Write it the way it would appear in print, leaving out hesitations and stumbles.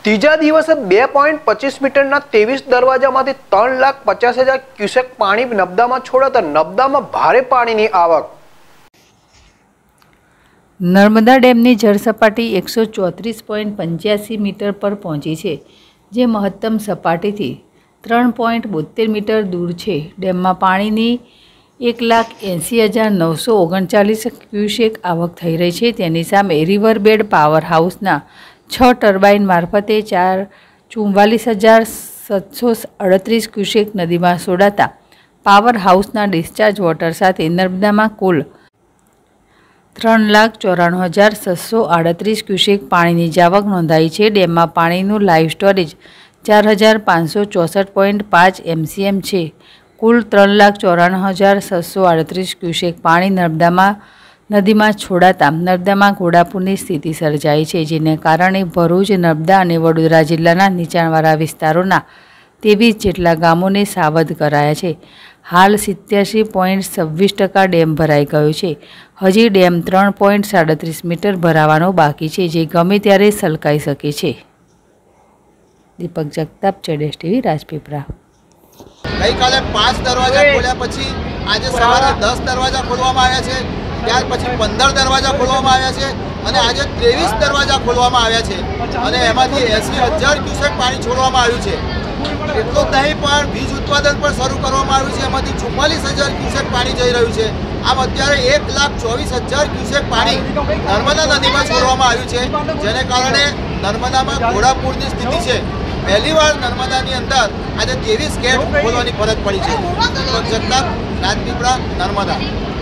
ત્રીજા દિવસે 2.25 મીટરના 23 દરવાજામાંથી 3,50,000 ક્યુસેક પાણી નર્મદામાં છોડાતા નર્મદામાં ભારે પાણીની આવક। નર્મદા ડેમની જળ સપાટી 134.85 મીટર પર પહોંચી છે, જે મહત્તમ સપાટીથી 3.72 મીટર દૂર છે। ડેમમાં પાણીની 1,80,939 ક્યુસેક આવક થઈ રહી છે। તેની સામે રિવરબેડ પાવર હાઉસના 6 ટર્બાઇન મારફતે 44,738 ક્યુસેક નદીમાં છોડાતા પાવર હાઉસના ડિસ્ચાર્જ વોટર સાથે નર્મદામાં કુલ 3,94,638 ક્યુસેક પાણીની જાવક નોંધાઈ છે। ડેમમાં પાણીનું લાઇવ સ્ટોરેજ 4,564.5 MCM છે। કુલ 3,94,638 ક્યુસેક પાણી નદીમાં છોડાતા નર્મદામાં ઘોડાપૂરની સ્થિતિ સર્જાઈ છે, જેને કારણે ભરૂચ, નર્મદા અને વડોદરા જિલ્લાના નીચાણવાળા વિસ્તારોના 23 જેટલા ગામોને સાવધ કરાયા છે। હાલ 87.26% ડેમ ભરાઈ ગયો છે। હજી ડેમ 3.37 મીટર ભરાવાનો બાકી છે, જે ગમે ત્યારે છલકાઈ શકે છે। દીપક જગતાપ, ZS TV, રાજપીપળા। ગઈકાલે 5 દરવાજા ખોલ્યા પછી આજે સવારે 10 દરવાજા ખોલવામાં આવ્યા છે, ત્યાર પછી 15 દરવાજા ખોલવામાં આવ્યા છે અને આજે 23 દરવાજા ખોલવામાં આવ્યા છે અને એમાંથી 80,000 ક્યુસેક પાણી છોડવામાં આવ્યું છે। એટલું જ નહીં પણ વીજ ઉત્પાદન પણ શરૂ કરવામાં આવ્યું છે, એમાંથી 44,000 ક્યુસેક પાણી જઈ રહ્યું છે। આમ અત્યારે 1,24,000 ક્યુસેક પાણી નર્મદા નદીમાં છોડવામાં આવ્યું છે, જેને કારણે નર્મદામાં ઘોડાપૂરની સ્થિતિ છે। પહેલીવાર નર્મદાની અંદર આજે 23 ગેટ ખોલવાની ફરજ પડી છે। જગતાપ, રાજપીપળા, નર્મદા।